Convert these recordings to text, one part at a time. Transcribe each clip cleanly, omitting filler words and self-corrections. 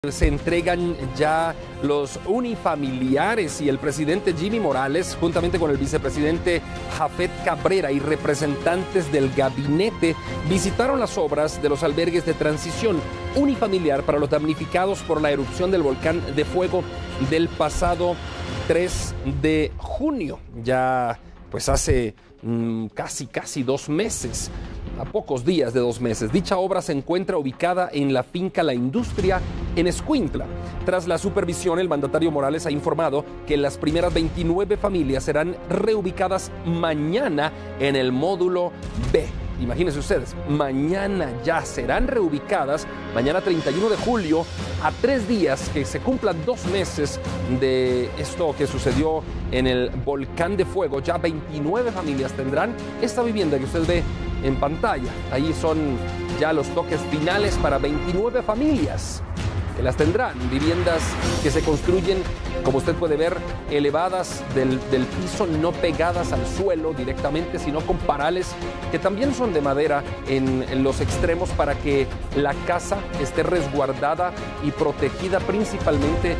Se entregan ya los unifamiliares y el presidente Jimmy Morales, juntamente con el vicepresidente Jafet Cabrera y representantes del gabinete, visitaron las obras de los albergues de transición unifamiliar para los damnificados por la erupción del volcán de fuego del pasado 3 de junio. Ya pues hace casi 2 meses. A pocos días de 2 meses. Dicha obra se encuentra ubicada en la finca La Industria, en Escuintla. Tras la supervisión, el mandatario Morales ha informado que las primeras 29 familias serán reubicadas mañana en el módulo B. Imagínense ustedes, mañana ya serán reubicadas, mañana 31 de julio, a 3 días que se cumplan 2 meses de esto que sucedió en el volcán de fuego. Ya 29 familias tendrán esta vivienda que usted ve en pantalla. Ahí son ya los toques finales para 29 familias que las tendrán. Viviendas que se construyen, como usted puede ver, elevadas del piso, no pegadas al suelo directamente, sino con parales que también son de madera en los extremos para que la casa esté resguardada y protegida principalmente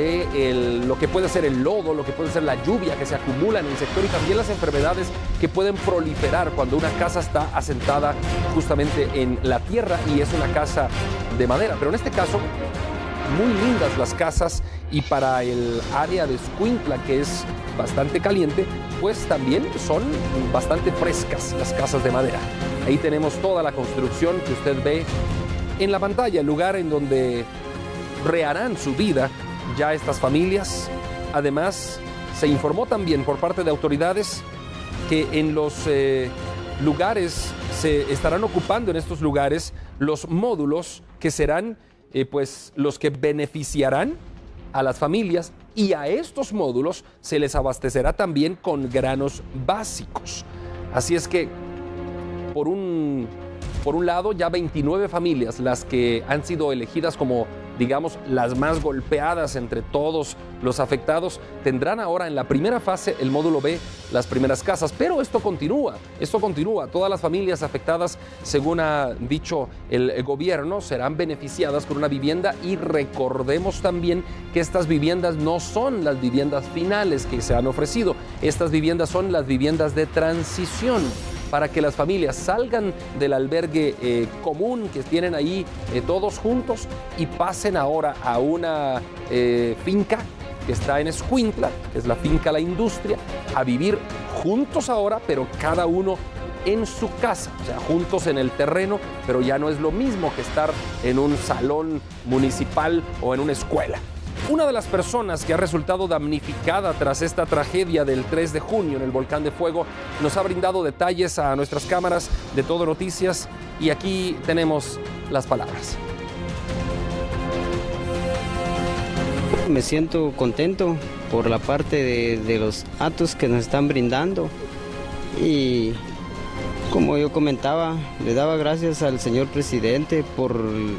de lo que puede ser el lodo, lo que puede ser la lluvia que se acumula en el sector y también las enfermedades que pueden proliferar cuando una casa está asentada justamente en la tierra y es una casa de madera. Pero en este caso, muy lindas las casas, y para el área de Escuintla, que es bastante caliente, pues también son bastante frescas las casas de madera. Ahí tenemos toda la construcción que usted ve en la pantalla, el lugar en donde reharán su vida ya estas familias. Además, se informó también por parte de autoridades que en los lugares se estarán ocupando, en estos lugares, los módulos que serán pues los que beneficiarán a las familias, y a estos módulos se les abastecerá también con granos básicos. Así es que por un lado, ya 29 familias, las que han sido elegidas como, digamos, las más golpeadas entre todos los afectados, tendrán ahora en la primera fase, el módulo B, las primeras casas. Pero esto continúa. Todas las familias afectadas, según ha dicho el gobierno, serán beneficiadas con una vivienda, y recordemos también que estas viviendas no son las viviendas finales que se han ofrecido. Estas viviendas son las viviendas de transición, para que las familias salgan del albergue común que tienen ahí todos juntos y pasen ahora a una finca que está en Escuintla, que es la finca La Industria, a vivir juntos ahora, pero cada uno en su casa, o sea, juntos en el terreno, pero ya no es lo mismo que estar en un salón municipal o en una escuela. Una de las personas que ha resultado damnificada tras esta tragedia del 3 de junio en el volcán de fuego nos ha brindado detalles a nuestras cámaras de Todo Noticias, y aquí tenemos las palabras. Me siento contento por la parte de los actos que nos están brindando, y como yo comentaba, le daba gracias al señor presidente por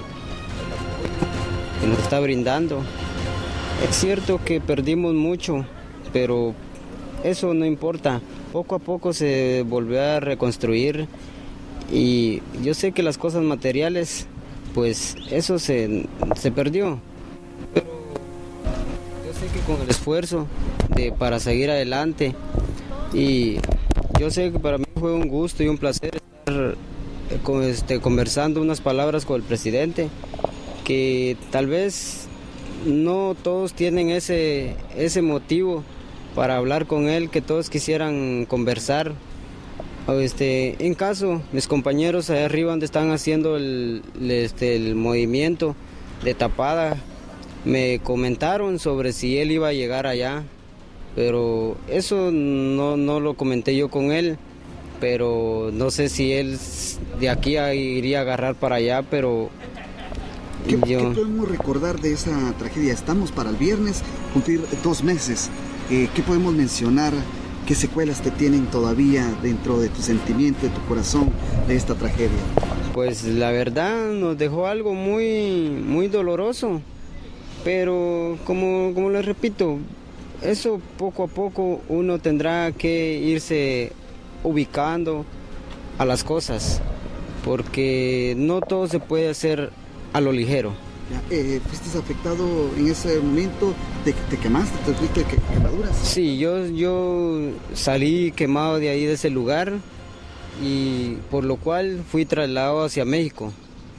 que nos está brindando. Es cierto que perdimos mucho, pero eso no importa. Poco a poco se volvió a reconstruir, y yo sé que las cosas materiales, pues eso se perdió. Pero yo sé que con el esfuerzo para seguir adelante, y yo sé que para mí fue un gusto y un placer estar conversando unas palabras con el presidente, que tal vez no todos tienen ese motivo para hablar con él, que todos quisieran conversar. En caso, mis compañeros allá arriba donde están haciendo el movimiento de tapada, me comentaron sobre si él iba a llegar allá, pero eso no lo comenté yo con él, pero no sé si él de aquí iría a agarrar para allá, pero ¿Qué podemos recordar de esa tragedia? Estamos para el viernes cumplir 2 meses. ¿Qué podemos mencionar? ¿Qué secuelas te tienen todavía dentro de tu sentimiento, de tu corazón, de esta tragedia? Pues la verdad nos dejó algo muy doloroso, pero como les repito, eso poco a poco uno tendrá que irse ubicando a las cosas, porque no todo se puede hacer a lo ligero. ¿Fuiste afectado en ese momento? ¿Te quemaste? ¿Te fuiste quemaduras? Sí, yo salí quemado de ahí, de ese lugar, y por lo cual fui trasladado hacia México.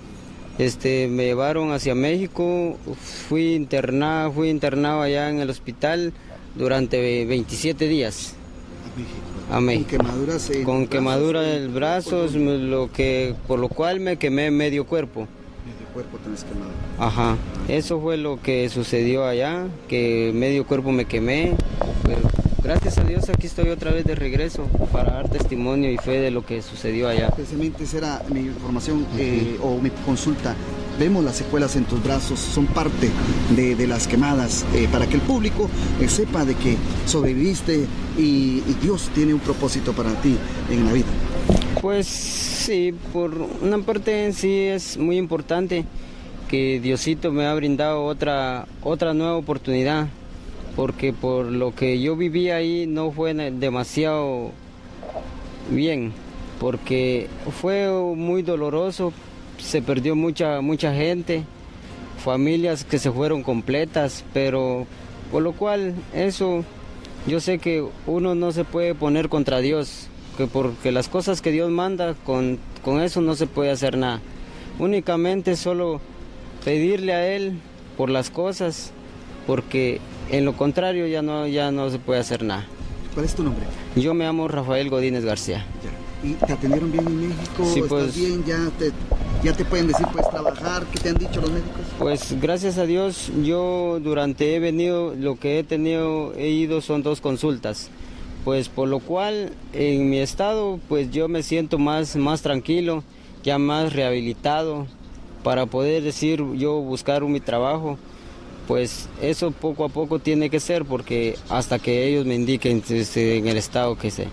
Me llevaron hacia México, fui internado allá en el hospital durante 27 días. A México. Con quemaduras en el brazo, por lo cual me quemé medio cuerpo. Cuerpo tenés quemado. Ajá, eso fue lo que sucedió allá, que medio cuerpo me quemé, pero gracias a Dios aquí estoy otra vez de regreso para dar testimonio y fe de lo que sucedió allá. Precisamente esa era mi información o mi consulta. Vemos las secuelas en tus brazos, son parte de las quemadas, para que el público sepa de que sobreviviste y Dios tiene un propósito para ti en la vida. Pues sí, por una parte en sí es muy importante que Diosito me ha brindado otra nueva oportunidad, porque por lo que yo viví ahí no fue demasiado bien, porque fue muy doloroso, se perdió mucha gente, familias que se fueron completas, pero por lo cual eso yo sé que uno no se puede poner contra Dios, porque las cosas que Dios manda, con eso no se puede hacer nada. Únicamente solo pedirle a Él por las cosas, porque en lo contrario ya no se puede hacer nada. ¿Cuál es tu nombre? Yo me llamo Rafael Godínez García. ¿Y te atendieron bien en México? Sí, ¿Estás bien? ¿Ya te pueden decir puedes trabajar? ¿Qué te han dicho los médicos? Pues gracias a Dios, yo durante he venido, lo que he ido son 2 consultas. Pues por lo cual en mi estado pues yo me siento más tranquilo, ya más rehabilitado para poder decir yo buscar mi trabajo. Pues eso poco a poco tiene que ser, porque hasta que ellos me indiquen en el estado que sé.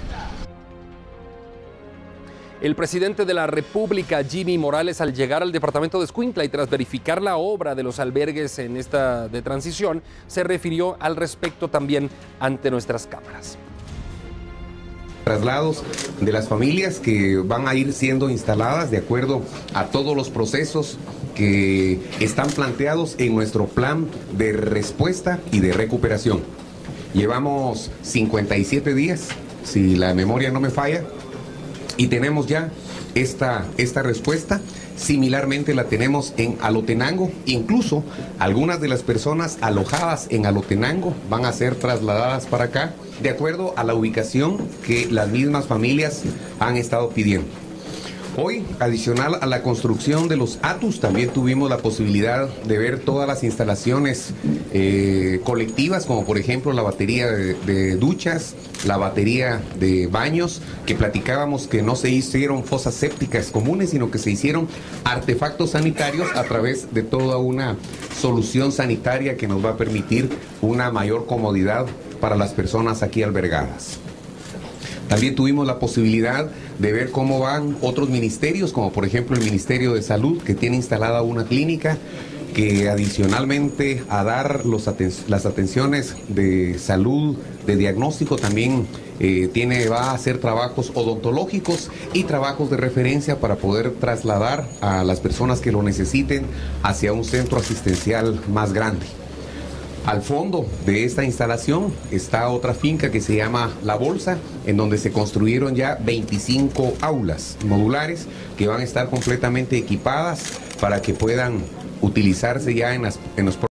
El presidente de la República, Jimmy Morales, al llegar al departamento de Escuintla y tras verificar la obra de los albergues en esta de transición, se refirió al respecto también ante nuestras cámaras. Traslados de las familias que van a ir siendo instaladas de acuerdo a todos los procesos que están planteados en nuestro plan de respuesta y de recuperación. Llevamos 57 días, si la memoria no me falla, y tenemos ya esta respuesta. Similarmente la tenemos en Alotenango. Incluso algunas de las personas alojadas en Alotenango van a ser trasladadas para acá de acuerdo a la ubicación que las mismas familias han estado pidiendo. Hoy, adicional a la construcción de los ATUS, también tuvimos la posibilidad de ver todas las instalaciones colectivas, como por ejemplo la batería de duchas, la batería de baños, que platicábamos que no se hicieron fosas sépticas comunes, sino que se hicieron artefactos sanitarios a través de toda una solución sanitaria que nos va a permitir una mayor comodidad para las personas aquí albergadas. También tuvimos la posibilidad de ver cómo van otros ministerios, como por ejemplo el Ministerio de Salud, que tiene instalada una clínica que adicionalmente a dar las atenciones de salud, de diagnóstico, también va a hacer trabajos odontológicos y trabajos de referencia para poder trasladar a las personas que lo necesiten hacia un centro asistencial más grande. Al fondo de esta instalación está otra finca que se llama La Bolsa, en donde se construyeron ya 25 aulas modulares que van a estar completamente equipadas para que puedan utilizarse ya en los